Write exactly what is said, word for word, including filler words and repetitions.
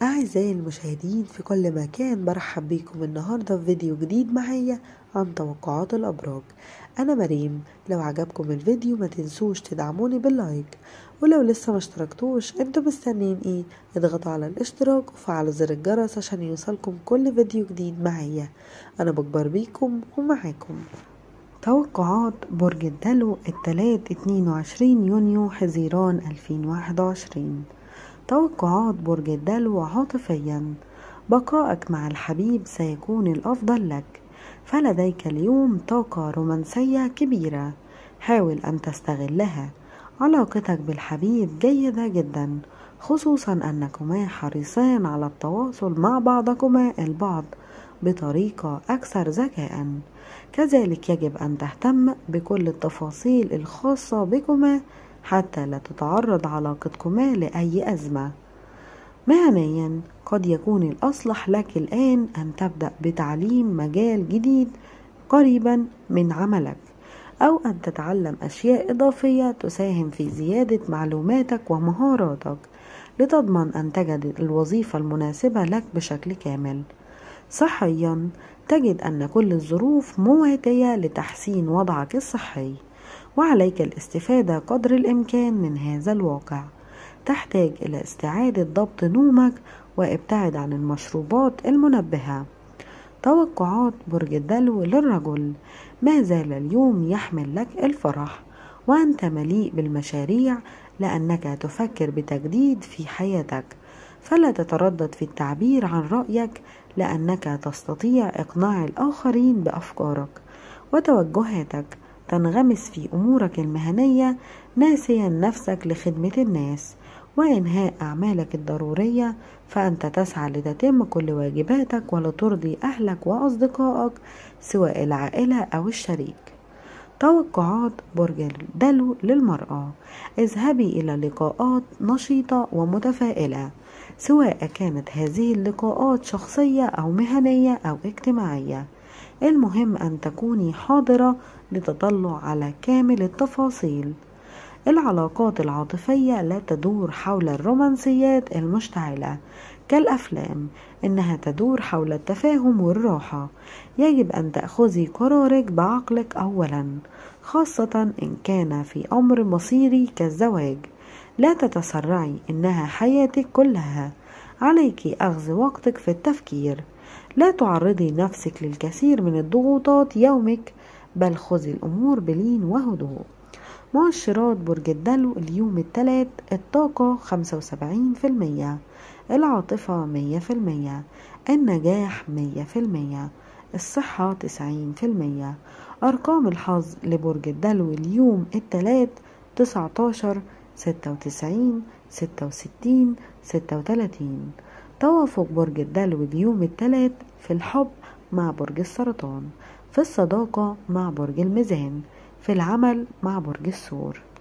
أعزائي المشاهدين في كل مكان، برحب بيكم النهاردة في فيديو جديد معايا عن توقعات الأبراج. أنا مريم. لو عجبكم الفيديو ما تنسوش تدعموني باللايك، ولو لسه ما اشتركتوش انتوا مستنين ايه؟ اضغطوا على الاشتراك وفعلوا زر الجرس عشان يوصلكم كل فيديو جديد معايا. أنا بكبر بيكم ومعاكم. توقعات برج الدلو التلات اتنين وعشرين يونيو حزيران ألفين وواحد وعشرين. توقعات برج الدلو عاطفيا: بقائك مع الحبيب سيكون الأفضل لك، فلديك اليوم طاقة رومانسية كبيرة، حاول أن تستغلها. علاقتك بالحبيب جيدة جدا، خصوصا أنكما حريصان على التواصل مع بعضكما البعض بطريقة أكثر ذكاء. كذلك يجب أن تهتم بكل التفاصيل الخاصة بكما حتى لا تتعرض علاقتكما لأي أزمة. مهنيا قد يكون الأصلح لك الآن أن تبدأ بتعليم مجال جديد قريبا من عملك، أو أن تتعلم أشياء إضافية تساهم في زيادة معلوماتك ومهاراتك لتضمن أن تجد الوظيفة المناسبة لك بشكل كامل. صحيا تجد أن كل الظروف مواتية لتحسين وضعك الصحي، وعليك الاستفادة قدر الإمكان من هذا الواقع. تحتاج إلى استعادة ضبط نومك وابتعد عن المشروبات المنبهة. توقعات برج الدلو للرجل: ما زال اليوم يحمل لك الفرح، وأنت مليء بالمشاريع لأنك تفكر بتجديد في حياتك، فلا تتردد في التعبير عن رأيك لأنك تستطيع إقناع الآخرين بأفكارك وتوجهاتك. تنغمس في أمورك المهنية ناسيا نفسك لخدمة الناس وإنهاء أعمالك الضرورية، فأنت تسعى لتتم كل واجباتك ولترضي أهلك وأصدقائك سواء العائلة أو الشريك. توقعات برج الدلو للمرأة: اذهبي إلى لقاءات نشيطة ومتفائلة، سواء كانت هذه اللقاءات شخصية أو مهنية أو اجتماعية. المهم أن تكوني حاضرة لتطلع على كامل التفاصيل. العلاقات العاطفية لا تدور حول الرومانسيات المشتعلة كالأفلام، إنها تدور حول التفاهم والراحة. يجب أن تأخذي قرارك بعقلك أولا، خاصة إن كان في أمر مصيري كالزواج. لا تتسرعي، إنها حياتك كلها، عليك أخذ وقتك في التفكير. لا تعرضي نفسك للكثير من الضغوطات يومك، بل خذي الأمور بلين وهدوء. مؤشرات برج الدلو اليوم الثلاث: الطاقة خمسة وسبعين في المية، العاطفة مية في المية، النجاح مية في المية، الصحة تسعين في المية. أرقام الحظ لبرج الدلو اليوم الثلاث: تسعتاشر، ستة وتسعين، ستة وستين، ستة وتلاتين. توافق برج الدلو اليوم الثلاث في الحب مع برج السرطان، في الصداقة مع برج الميزان، في العمل مع برج الثور.